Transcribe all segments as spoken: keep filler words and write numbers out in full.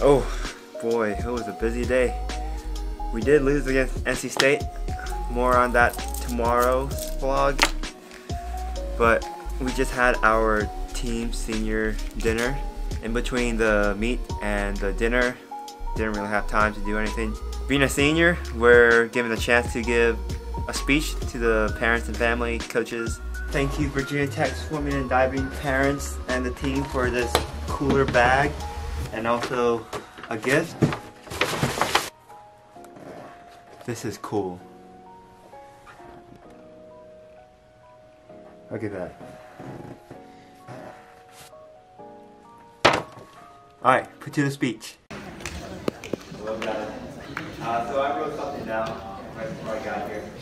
Oh boy, it was a busy day. We did lose against N C State. More on that tomorrow's vlog. But we just had our team senior dinner. In between the meet and the dinner, didn't really have time to do anything. Being a senior, we're given a chance to give a speech to the parents and family, coaches. Thank you Virginia Tech swimming and diving parents and the team for this cooler bag and also a gift. This is cool. Look at that. Alright, put to the speech. Love that. Uh, so I wrote something down right before I got here.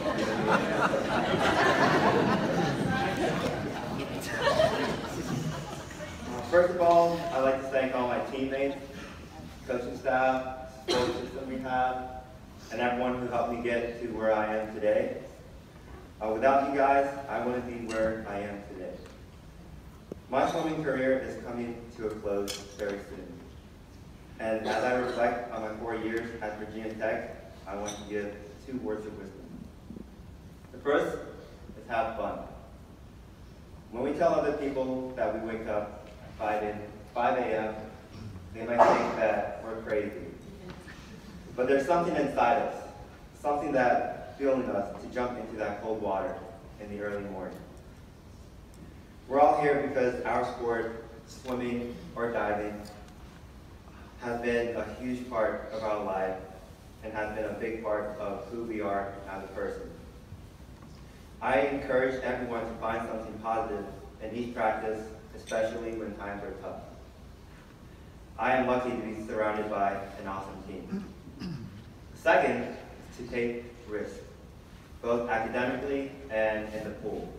uh, first of all, I'd like to thank all my teammates, coaching staff, support system we have, and everyone who helped me get to where I am today. Uh, without you guys, I wouldn't be where I am today. My swimming career is coming to a close very soon. And as I reflect on my four years at Virginia Tech, I want to give two words of wisdom. The first is have fun. When we tell other people that we wake up at five A M, they might think that we're crazy. But there's something inside us, something that fueling us to jump into that cold water in the early morning. We're all here because our sport, swimming or diving, has been a huge part of our life and has been a big part of who we are as a person. I encourage everyone to find something positive in each practice, especially when times are tough. I am lucky to be surrounded by an awesome team. Second is to take risks, both academically and in the pool.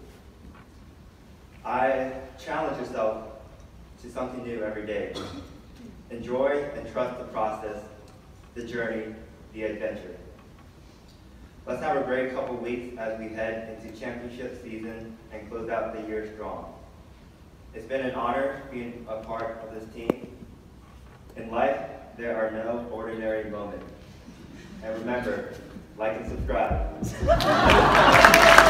I challenge yourself to something new every day. Enjoy and trust the process, the journey, the adventure. Let's have a great couple weeks as we head into championship season and close out the year strong. It's been an honor being a part of this team. In life, there are no ordinary moments. And remember, like and subscribe.